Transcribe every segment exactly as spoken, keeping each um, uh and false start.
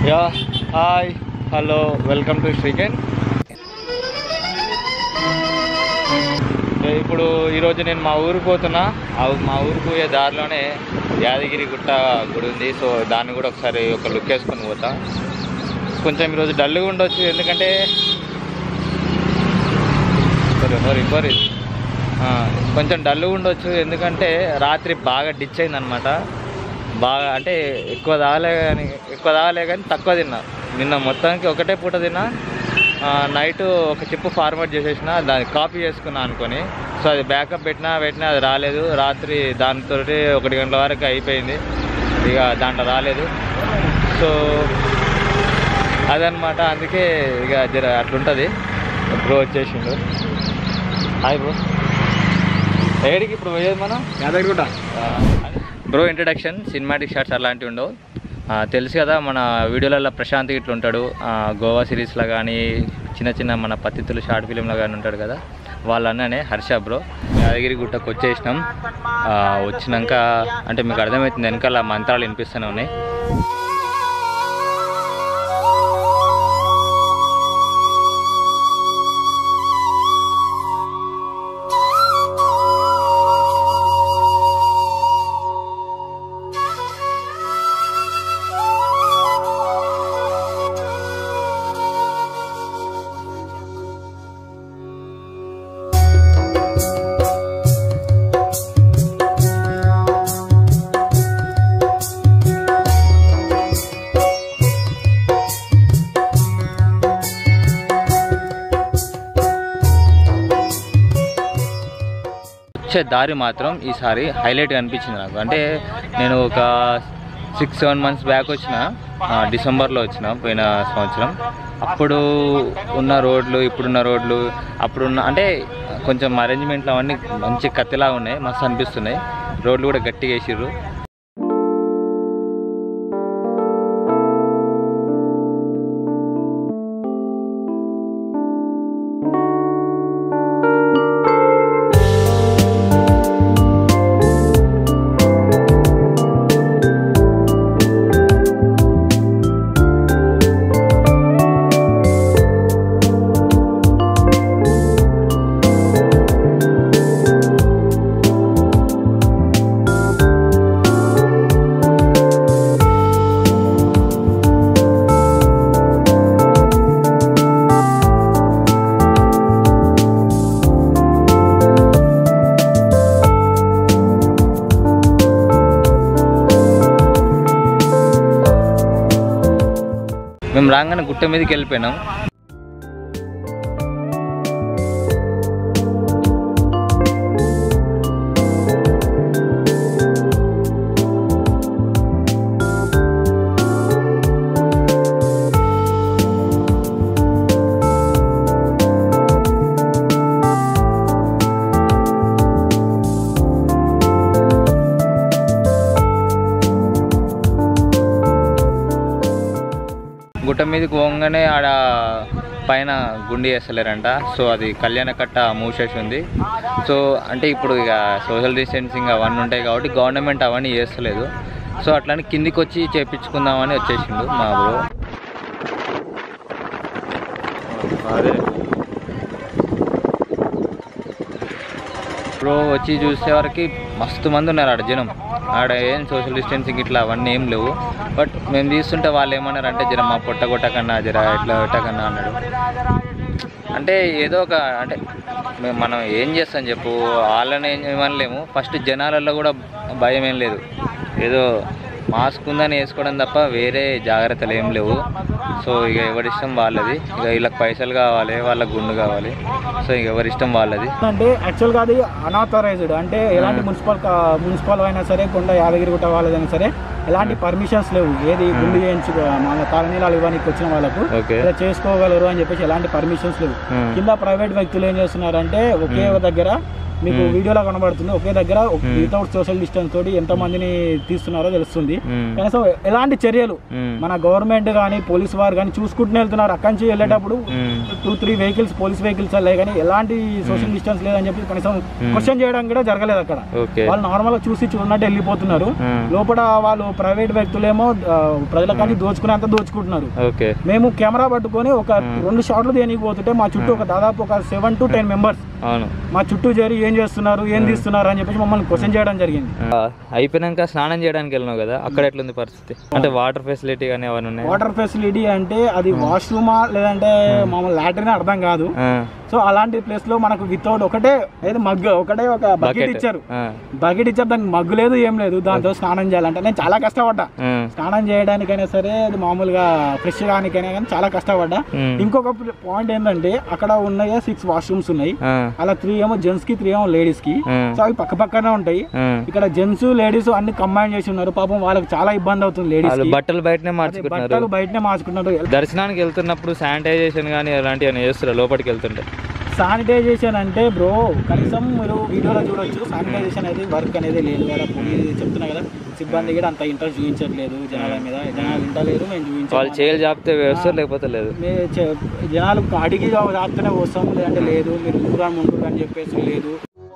Yeah hi hello welcome to Sreeken. ఇప్పుడు ఈరోజు నేను మా ఊరికి పోతున్నా. మా ఊరికి పోయే దారిలోనే యాదగిరి గుట్ట గుడి ఉంది. సో దాన్ని కూడా ఒకసారి ఒక లుక్ వేసుకొని పోతా. కొంచెం ఈరోజు డల్గా ఉండొచ్చు, ఎందుకంటే మరి మరి కొంచెం డల్గా ఉండొచ్చు ఎందుకంటే రాత్రి బాగా డిచ్ అయిందనమాట. బాగా అంటే ఎక్కువ తాగలే కానీ ఎక్కువ తాగలే కానీ తక్కువ తిన్నా. నిన్న మొత్తానికి ఒకటే పూట తిన్నా. నైట్ ఒక చిప్పు ఫార్వర్డ్ చేసేసిన, దాన్ని కాపీ చేసుకున్నా అనుకొని. సో అది బ్యాకప్ పెట్టినా పెట్టినా అది రాలేదు. రాత్రి దానితో ఒకటి గంటల వరకు అయిపోయింది, ఇక దాంట్లో రాలేదు. సో అదనమాట, అందుకే ఇక జర అట్లుంటుంది. బ్రో వచ్చేసిండు. Hi bro. ఏడికి ఇప్పుడు పోయేది మనం? Yadagirigutta. Bro introduction, cinematic shots అలాంటివి ఉండవు. తెలుసు కదా మన వీడియోలలో ప్రశాంత్ ఇట్లా ఉంటాడు, గోవా సిరీస్లో కానీ చిన్న చిన్న మన పత్తితులు షార్ట్ ఫిలింలో కానీ ఉంటాడు కదా, వాళ్ళ అన్ననే హర్ష బ్రో. యాదగిరి గుట్టకు వచ్చేసినాం. వచ్చినాక అంటే మీకు అర్థమవుతుంది, వెనకాల మంత్రాలు వినిపిస్తూనే ఉన్నాయి. వచ్చే దారి మాత్రం ఈసారి హైలైట్గా అనిపించింది నాకు. అంటే నేను ఒక సిక్స్ సెవెన్ మంత్స్ బ్యాక్ వచ్చిన, డిసెంబర్లో వచ్చిన పోయిన సంవత్సరం. అప్పుడు ఉన్న రోడ్లు ఇప్పుడున్న రోడ్లు అప్పుడున్న అంటే కొంచెం అరేంజ్మెంట్లు అవన్నీ మంచి కత్తిలా ఉన్నాయి, మస్తు అనిపిస్తున్నాయి. రోడ్లు కూడా గట్టిగా వేసిర్రు. మేము రాగానే గుట్ట మీదకి వెళ్ళిపోయినాం. గుట్ట మీదకి పోగానే ఆడ పైన గుండి వేస్తలేరంట. సో అది కళ్యాణ కట్ట మూసేసి ఉంది. సో అంటే ఇప్పుడు ఇక సోషల్ డిస్టెన్సింగ్ అవన్నీ ఉంటాయి కాబట్టి గవర్నమెంట్ అవన్నీ చేస్తలేదు. సో అట్లని కిందికి వచ్చి చేపించుకుందామని వచ్చేసిండు మా బ్రో. అదే బ్రో వచ్చి చూసే వరకు మస్తు మంది ఉన్నారు ఆడ జనం. ఆడ ఏం సోషల్ డిస్టెన్సింగ్ ఇట్లా అవన్నీ ఏం లేవు. బట్ మేము తీస్తుంటే వాళ్ళు ఏమన్నారు అంటే జర మా పొట్ట కొట్టకన్నా జర ఇట్లా పెట్టకన్నా అన్నాడు. అంటే ఏదో ఒక అంటే మనం ఏం చేస్తాం చెప్పు, వాళ్ళని ఏం ఏమనలేము. ఫస్ట్ జనాలలో కూడా భయం ఏం లేదు, ఏదో మాస్క్ ఉందని వేసుకోవడం తప్ప వేరే జాగ్రత్తలు ఏం లేవు. సో ఇక ఎవరిష్టం వాళ్ళది. ఇక వీళ్ళకి పైసలు కావాలి, వాళ్ళకి గుండు కావాలి. సో ఇక ఎవరిష్టం వాళ్ళది. అంటే యాక్చువల్గా అది అనాథరైజ్డ్, అంటే ఎలాంటి మున్సిపల్ మున్సిపల్ అయినా సరే, కొండ యాదగిరిగుట్ట వాళ్ళదైనా సరే ఎలాంటి పర్మిషన్స్ లేవు. ఏది గుండు చేయించుకో మన తలనీలాలు ఇవ్వడానికి వచ్చిన వాళ్ళకు ఇలా చేసుకోగలరు అని చెప్పేసి ఎలాంటి పర్మిషన్స్ లేవు. కింద ప్రైవేట్ వ్యక్తులు ఏం చేస్తున్నారంటే ఒకే దగ్గర మీకు వీడియోలో కనబడుతుంది ఒకే దగ్గర వితౌట్ సోషల్ డిస్టెన్స్ తోటి ఎంత మందిని తీస్తున్నారో తెలుస్తుంది. కనీసం ఎలాంటి చర్యలు మన గవర్నమెంట్ కానీ పోలీస్ వారు కానీ చూసుకుంటూనే వెళ్తున్నారు. అక్కడి నుంచి వెళ్ళేటప్పుడు two three vehicles police vehicles వెళ్ళాయి కానీ ఎలాంటి సోషల్ డిస్టెన్స్ లేదని చెప్పి కనీసం క్వశ్చన్ చేయడం కూడా జరగలేదు అక్కడ. వాళ్ళు నార్మల్ గా చూసి చూడనట్టు వెళ్ళిపోతున్నారు. లోపల వాళ్ళు ప్రైవేట్ వ్యక్తులేమో ప్రజల కానీ దోచుకునేంత దోచుకుంటున్నారు. మేము కెమెరా పట్టుకొని ఒక రెండు షాట్లు దేనికి పోతుంటే మా చుట్టూ ఒక దాదాపు ఒక సెవెన్ టు టెన్ మెంబర్స్ మా చుట్టూ చేరి ఏం చేస్తున్నారు ఏం తీస్తున్నారు అని చెప్పేసి మమ్మల్ని క్వశ్చన్ చేయడం జరిగింది. అయిపోయినాక స్నానం చేయడానికి వెళ్ళినావు కదా, అక్కడ ఎట్లుంది పరిస్థితి? అంటే వాటర్ ఫెసిలిటీ కానీ అవన్నీ ఉన్నాయి? వాటర్ ఫెసిలిటీ అంటే అది వాష్రూమా లేదంటే మామూలు లాట్రిన్ అర్థం కాదు. సో అలాంటి ప్లేస్ లో మనకు వితౌట్ ఒకటే ఏదో మగ్గు ఒకటే ఒక బకెట్ ఇచ్చారు. బకెట్ ఇచ్చారు, దానికి మగ్గు లేదు ఏం లేదు. దాంతో స్నానం చేయాలంటే నేను చాలా కష్టపడ్డా. స్నానం చేయడానికైనా సరే అది మామూలుగా ఫ్రెష్ కానికైనా కానీ చాలా కష్టపడ్డా. ఇంకొక పాయింట్ ఏంటంటే అక్కడ ఉన్నాయి సిక్స్ వాష్రూమ్స్ ఉన్నాయి. అలా త్రీ ఏమో జెంట్స్ కి త్రీ ఏమో లేడీస్ కి. సో అవి పక్క పక్కనే ఉంటాయి. ఇక్కడ జెంట్స్ లేడీస్ అన్ని కంబైన్ చేసి ఉన్నారు. పాపం వాళ్ళకి చాలా ఇబ్బంది అవుతుంది. లేడీస్ బట్టలు బయటనే మార్చుకుంటున్నారు బట్టలు బయటనే మార్చుకుంటున్నారు. దర్శనానికి వెళ్తున్నప్పుడు శానిటైజేషన్ కానీ అలాంటివి చేస్తారు లోపలికి వెళ్తుంటే? శానిటైజేషన్ అంటే బ్రో కనీసం మీరు వీడియోలో చూడొచ్చు, శానిటైజేషన్ అనేది వర్క్ అనేది లేదు కదా. పోలీసు చెప్తున్నా కదా, సిబ్బంది కూడా అంత ఇంట్రెస్ట్ చూపించట్లేదు జనాల మీద. జనాలు ఇంటలేదు, మేము చూపించాలి. వాళ్ళు చేయాలి చెప్తే వ్యవస్థ లేకపోతే లేదు. జనాలు అడిగి రాస్తూనే వస్తాము, లేదంటే లేదు మీరు దూరం ముందు అని చెప్పేసి లేదు.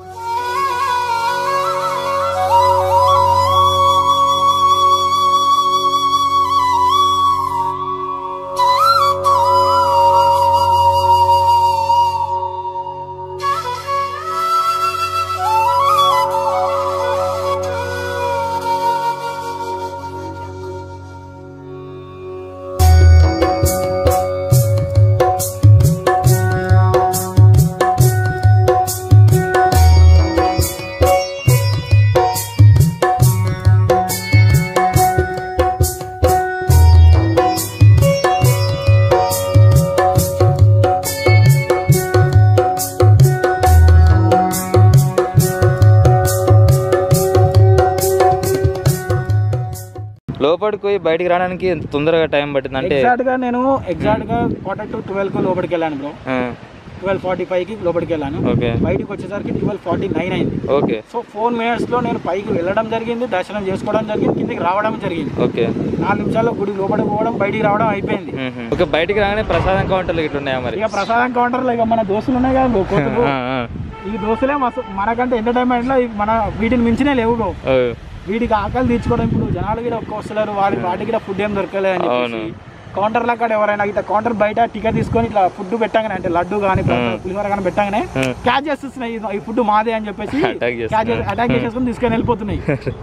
లోపలికి పోయి బయటికి రావడానికి ఎంత తొందరగా టైం పట్టింది? అంటే ఎగ్జాక్ట్ గా నేను ఎగ్జాక్ట్ గా క్వార్టర్ టు ట్వెల్వ్ కు లోపలికి వెళ్ళాను బ్రో. ట్వెల్వ్ ఫార్టీ ఫైవ్ కి లోపలికి వెళ్ళాను. బయటికి వచ్చేసరికి ట్వెల్వ్ ఫార్టీ నైన్ అయింది. ఓకే. సో ఫోర్ మినిట్స్ లో నేను పైకి వెళ్ళడం జరిగింది, దర్శనం చేసుకోవడం జరిగింది, కిందికి రావడం జరిగింది. ఓకే. నాలుగు నిమిషాల్లో గుడి లోపలికి పోవడం బయటికి రావడం అయిపోయింది. ఓకే. బయటికి రాగానే ప్రసాదం కౌంటర్లు ఇట్లా ఉన్నాయా మరి? ఇక ప్రసాదం కౌంటర్లు ఇక మన దోస్తులు ఉన్నాయి కదా, ఈ దోస్తులే మనకంటే ఎంటర్టైన్మెంట్ లో మన వీటిని మించినే లేవు. వీటికి ఆకలి తీర్చుకోవడం ఇప్పుడు జనాలు కూడా ఒక్క వస్తున్నారు, వారి వాటికి కూడా ఫుడ్ ఏం దొరకలేదు అని చెప్పేసి కౌంటర్ల కాడ ఎవరైనా ఇట్లా కౌంటర్ బయట టికెట్ తీసుకొని ఇట్లా ఫుడ్ పెట్టగానే అంటే లడ్డు కానీ పులిహోర కానీ పెట్టగానే క్యాచ్ చేస్తున్నాయి ఈ ఫుడ్ మాదే అని చెప్పేసి అటాక్ చేసేసుకొని తీసుకొని వెళ్ళిపోతున్నాయి.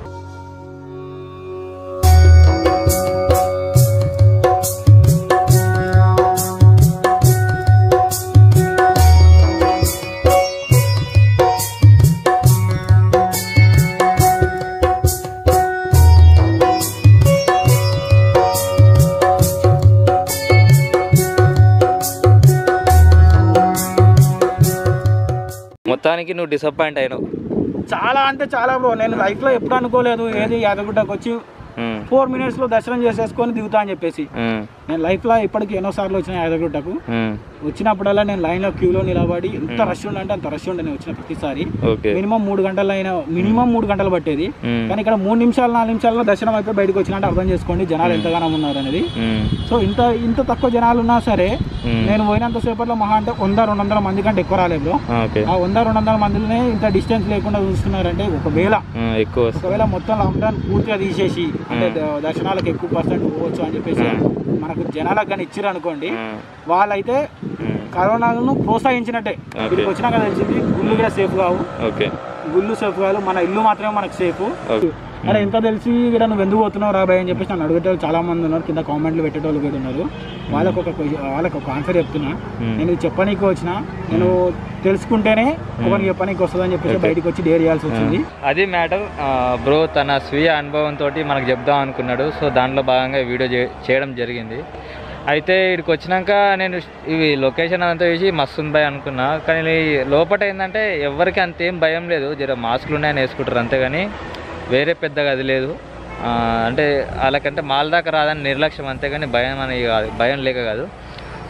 మొత్తానికి నువ్వు డిసప్పాయింట్ అయినావు చాలా అంటే చాలా బ్రో. నేను లైఫ్ లో ఎప్పుడు అనుకోలేదు ఏది యాదగిరిగుట్టకు వచ్చి ఫోర్ మినిట్స్ లో దర్శనం చేసేసుకొని దిగుతా అని చెప్పేసి. నేను లైఫ్ లో ఇప్పటికి ఎన్నో సార్లు వచ్చిన యాదగిరిగుట్టకు. వచ్చినప్పుడల్లా నేను లైన్ లో క్యూలో నిలబడి ఎంత రష్ ఉండంటే అంత రష్ ఉండే. నేను వచ్చిన ప్రతిసారి మినిమం మూడు గంటలు అయినా మినిమం మూడు గంటలు పట్టేది. కానీ ఇక్కడ మూడు నిమిషాలు నాలుగు నిమిషాల్లో దర్శనం అయిపోయి బయటకు వచ్చినట్టు అర్థం చేసుకోండి జనాలు ఎంతగానో ఉన్నారు అనేది. సో ఇంత ఇంత తక్కువ జనాలు ఉన్నా సరే నేను పోయినంత సేపట్లో మహా అంటే వంద రెండు వందల మంది కంటే ఎక్కువ రాలేదు. ఆ వంద రెండు వందల మందిలోనే ఇంత డిస్టెన్స్ లేకుండా చూస్తున్నారంటే ఒకవేళ ఒకవేళ మొత్తం లాక్డౌన్ పూర్తిగా తీసేసి అంటే దర్శనాలకు ఎక్కువ పర్సెంట్ పోవచ్చు అని చెప్పేసి మనకు జనాలకు కానీ ఇచ్చిర్రు అనుకోండి, వాళ్ళైతే కరోనాను ప్రోత్సహించినట్టే. ఇక్కడికి వచ్చినాక తెలిసింది గుళ్ళు కూడా సేఫ్ కావు, గుళ్ళు సేఫ్ కాదు, మన ఇల్లు మాత్రమే మనకు సేఫ్. అరే ఎంత తెలిసి ఇక్కడ నువ్వు ఎందుకు పోతున్నావు రాబాయ్ అని చెప్పేసి నన్ను అడిగేటోళ్ళు చాలా మంది ఉన్నారు, కింద కామెంట్లు పెట్టేటోళ్ళు కూడా ఉన్నారు. వాళ్ళకు ఒక వాళ్ళకి ఒక ఆన్సర్ చెప్తున్నా. నేను చెప్పనీకి వచ్చిన, నేను తెలుసుకుంటేనే ఒకరికి చెప్పనీకి వస్తుందని చెప్పేసి బయటకు వచ్చి డేర్ చేయాల్సి వచ్చింది. అది మ్యాటర్ బ్రో. తన స్వీయ అనుభవంతో మనకు చెప్దాం అనుకున్నాడు. సో దాంట్లో భాగంగా వీడియో చేయడం జరిగింది. అయితే ఇక్కడికి వచ్చినాక నేను ఇవి లొకేషన్ అంతా చూసి మస్తు భయం అనుకున్నా. కానీ లోపల ఏంటంటే ఎవరికి అంతేం భయం లేదు, జర మాస్కులు ఉన్నాయని వేసుకుంటారు అంతేగాని వేరే పెద్దగా అది లేదు. అంటే వాళ్ళకంటే మాల దాకా రాదని నిర్లక్ష్యం అంతేగాని భయం అనేది కాదు, భయం లేక కాదు. సో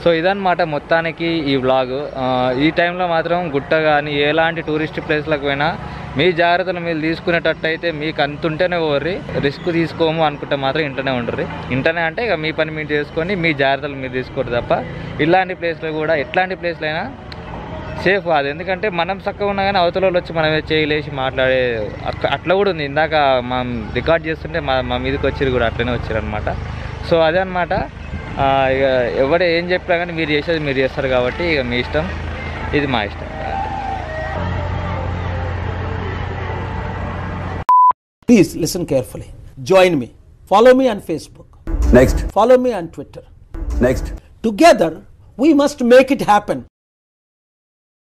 సో ఇదన్నమాట మొత్తానికి ఈ వ్లాగ్. ఈ టైంలో మాత్రం గుట్ట కానీ ఎలాంటి టూరిస్ట్ ప్లేస్లకు పోయినా మీ జాగ్రత్తలు మీరు తీసుకునేటట్టు అయితే మీకు అంతుంటేనే పోర్రి, రిస్క్ తీసుకోము అనుకుంటే మాత్రం ఇంటనే ఉండరు. ఇంటనే అంటే ఇక మీ పని మీరు చేసుకొని మీ జాగ్రత్తలు మీరు తీసుకోరు తప్ప ఇలాంటి ప్లేస్లో కూడా ఎట్లాంటి ప్లేస్లో అయినా సేఫ్ కాదు. ఎందుకంటే మనం చక్కగా ఉన్నా కానీ అవతల వచ్చి మనం చేయలేసి మాట్లాడే అట్లా కూడా ఉంది. ఇందాక మనం రికార్డ్ చేస్తుంటే మా మా మీదకి వచ్చి కూడా అట్లనే వచ్చారు అనమాట. సో అదే అనమాట. ఇక ఎవరు ఏం చెప్పినా కానీ మీరు చేసేది మీరు చేస్తారు కాబట్టి ఇక మీ ఇష్టం, ఇది మా ఇష్టం. Please listen carefully. Join me. Follow me on Facebook. Next. Follow me on Twitter. Next. Together, we must make it happen.